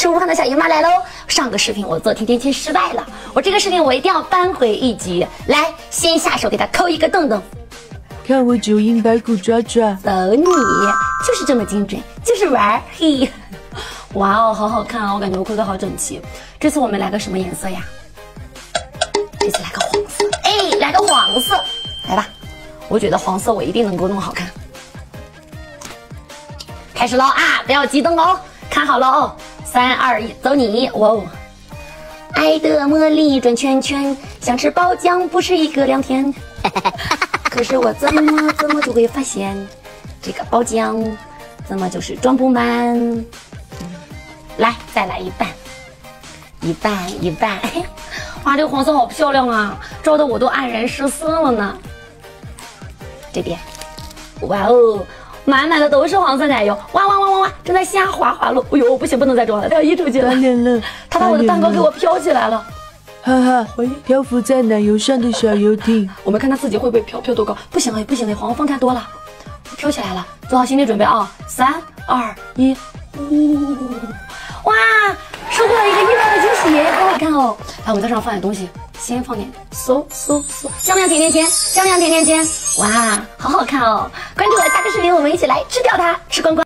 吃武汉的小姨妈来喽！上个视频我做甜甜圈失败了，我这个视频我一定要扳回一局。来，先下手给它抠一个洞洞。 看我九阴白骨爪爪， 走你，就是这么精准，就是玩儿，嘿！哇哦，好好看啊！我感觉我抠的好整齐。这次我们来个什么颜色呀？这次来个黄色，哎，来个黄色，来吧！我觉得黄色我一定能够弄好看。开始喽啊！不要激动哦，看好了哦，3、2、1，走你！哇哦！爱的魔力转圈圈，想吃包浆不是1个2天。可是我怎么就会发现，这个包浆怎么就是装不满？来，再来一半，一半。哇，这个黄色好漂亮啊，照的我都黯然失色了呢。这边，哇哦，满满的都是黄色奶油，哇，正在下滑路。哎呦，不行，不能再装了，它要溢出去了。它把我的蛋糕给我飘起来了。 哈哈，漂浮在奶油上的小游艇， 我们看它自己会不会飘多高？不行了，黄风太多了，飘起来了，做好心理准备啊！3、2、1，哇，收获了一个意外的惊喜，好好看哦！来，我们在上放点东西，先放点香亮甜甜圈，哇，好好看哦！关注我，下个视频我们一起来吃掉它，吃光光。